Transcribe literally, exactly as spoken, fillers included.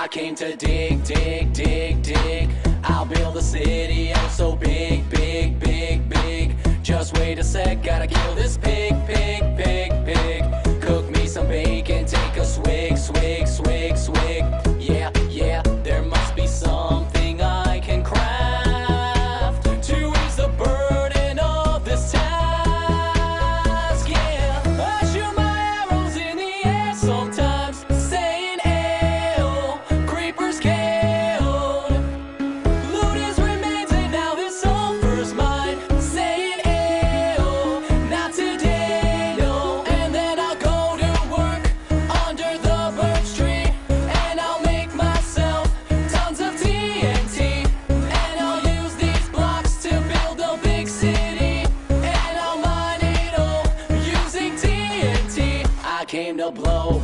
I came to dig, dig, dig, dig. I'll build a city, oh so big, big, big, big. Just wait a sec, gotta kill this pig, pig, pig, pig. Cook me some bacon, take a swig, swig, swig, swig. Yeah, yeah, there must be something I can craft to ease the burden of this task. Yeah, I shoot my arrows in the air sometimes, saying ayo, creepers killed. Loot his remains and now this sulfur's mine, saying ayo, not today, no. And then I'll go to work under the birch tree, and I'll make myself tons of T N T, and I'll use these blocks to build a big city, and I'll mine it all using T N T. I came to blow